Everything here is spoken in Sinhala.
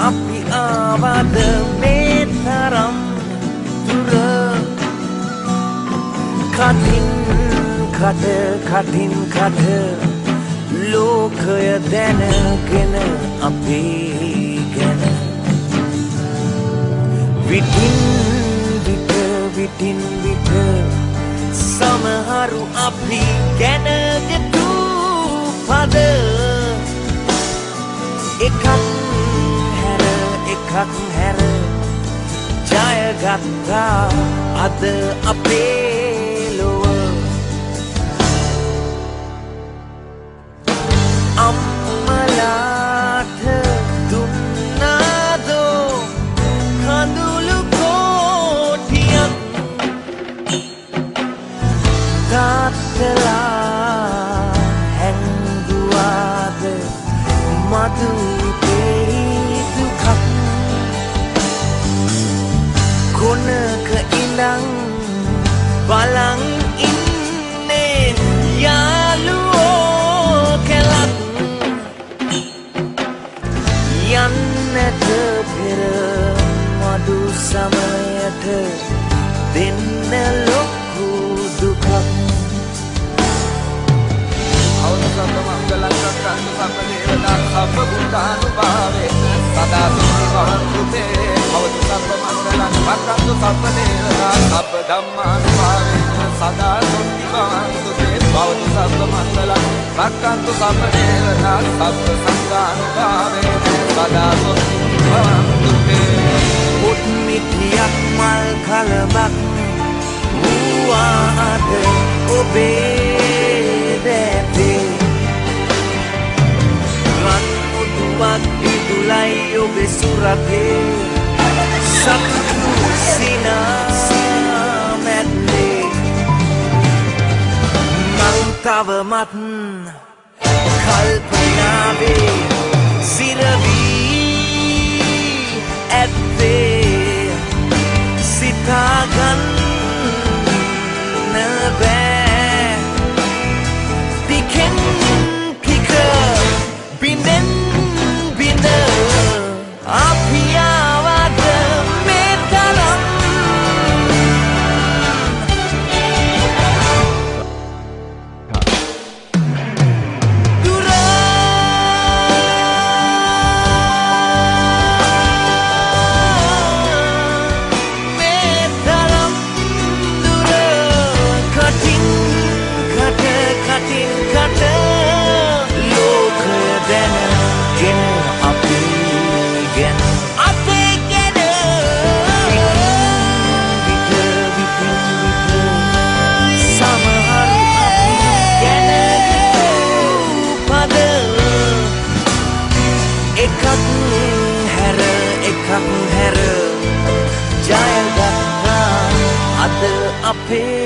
අපි ආවද මේ තරම් දුර කටින් කට ලෝකය දැනගෙන අපේ ගැන විටින් විට සමහරු අපි ගැන ගෙතු පද එකක් හැර ජයගත්තා අද අපේ ලොව අම්මලාට දුන්නාදෝ කඳුළු කෝටියක් තාත්තලා හැංගුවාද මතු කොනක ඉඳන් බලන් ඉන්නේ යාළුවෝ කැලක් යන්නට පෙර මඩු සමයට දෙන්න ලොකු දුකක් අවසන් මංගලං සත්සං සම්ප දේවතා සම්ප බුද්ධානුභාවේ සදා සුඛිවන්තුතේ අවසන් මංගලං රක්ඛන්තු සම්ප දේවතා සම්ප ධම්මානුභාවේ සදා සුඛිවන්තුතේ භවතු සම්ප මංගලං රක්ඛන්තු සම්ප දේවතා සම්ප සංඝානුභාවේ සදා සුඛිවන්තුතේ උත්මිතියක් මල් කලබක් වූවාද ඔබේ දැතේ රන් මුදුවක් දිදුලයි ඔබේ සුරතේ සතුටු සිනා මැද්දේ මං තවමත් කල්පනාවේ සිරවී ඇත්තේ සිතාගන්න බෑ පිකෙන් පික බින්දෙන් බින්ද අපි ආවද මේ තරම් දුර මේ තරම් දුර කටින් කට ලෝකය දැනගෙන අපි ගැන අපේ ගැන විට සමහර ගැන පද එකක් හැර ජයගත්තා අද අපේ